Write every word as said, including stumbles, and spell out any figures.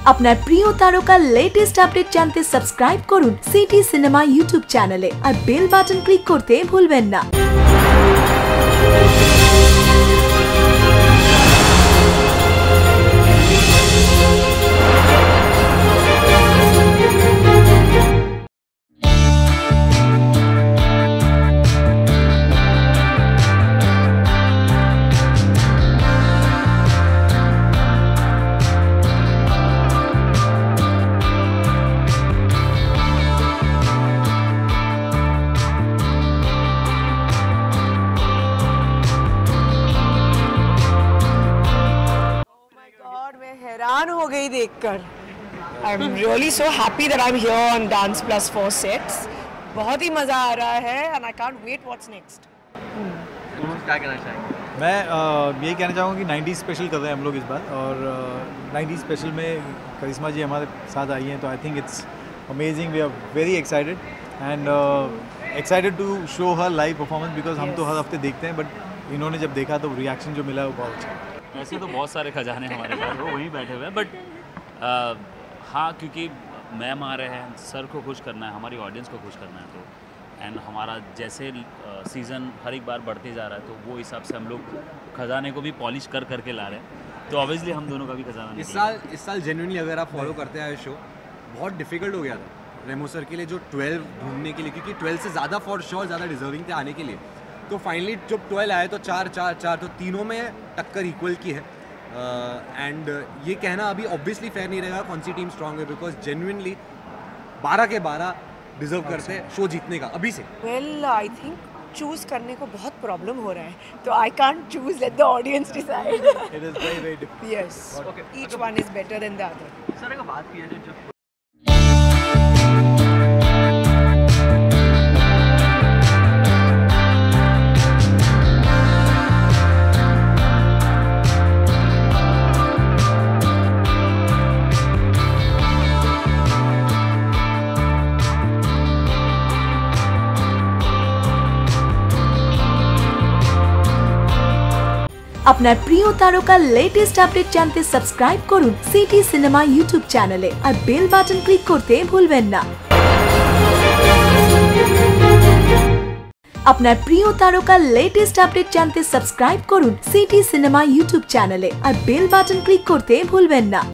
আপনার প্রিয় তারকার লেটেস্ট আপডেট জানতে সাবস্ক্রাইব করুন সিটি সিনেমা ইউটিউব চ্যানেলে আর বেল বাটন ক্লিক করতে ভুলবেন না। हैरान हो गई देखकर। I am really so happy that I am here on dance plus four sets. बहुत ही मज़ा आ रहा है and I can't wait what's next. क्या कहना चाहेंगे? मैं यही कहना चाहूँगा कि नाइंटीज़ स्पेशल कर रहे हैं हम लोग इस बार, और नाइंटीज़ स्पेशल में करिश्मा जी हमारे साथ आई हैं, तो I think it's amazing. We are very excited and excited to show हर लाइव परफॉर्मेंस, बिकॉज हम तो हर हफ्ते देखते हैं, बट इन्होंने जब देखा तो रिएक्शन जो मिला वो बहुत अच्छा। ऐसे तो बहुत सारे खजाने हमारे पास वो वहीं बैठे हुए हैं, बट हाँ, क्योंकि मैम आ रहे हैं, सर को खुश करना है, हमारी ऑडियंस को खुश करना है, तो एंड हमारा जैसे सीज़न हर एक बार बढ़ते जा रहा है, तो वो हिसाब से हम लोग खजाने को भी पॉलिश कर करके ला रहे हैं, तो ऑब्वियसली हम दोनों का भी खजाना इस साल इस साल जेन्युइनली अगर आप फॉलो करते हैं शो, बहुत डिफिकल्ट हो गया था रेमो सर के लिए जो ट्वेल्व ढूंढने के लिए, क्योंकि ट्वेल्व से ज़्यादा फॉर श्योर ज़्यादा डिजर्विंग थे आने के लिए। तो फाइनली जब ट्वेल्व आए तो चार चार चार तो तीनों में टक्कर इक्वल की है। एंड uh, ये कहना अभी ऑब्वियसली फेयर नहीं रहेगा कौन सी टीम स्ट्रांग है, बिकॉज जेन्युइनली बारह के बारह डिजर्व करते हैं शो जीतने का अभी से। वेल आई थिंक चूज करने को बहुत प्रॉब्लम हो रहा है, तो I can't choose, let the audience decide. It is very very difficult. Yes, each one is better than the other. Sir एक बात की है जो আপনার প্রিয় তারকার লেটেস্ট আপডেট জানতে সাবস্ক্রাইব করুন সিটি সিনেমা ইউটিউব চ্যানেলে আর বেল বাটন ক্লিক করতে ভুলবেন না। আপনার প্রিয় তারকার লেটেস্ট আপডেট জানতে সাবস্ক্রাইব করুন সিটি সিনেমা ইউটিউব চ্যানেলে আর বেল বাটন ক্লিক করতে ভুলবেন না।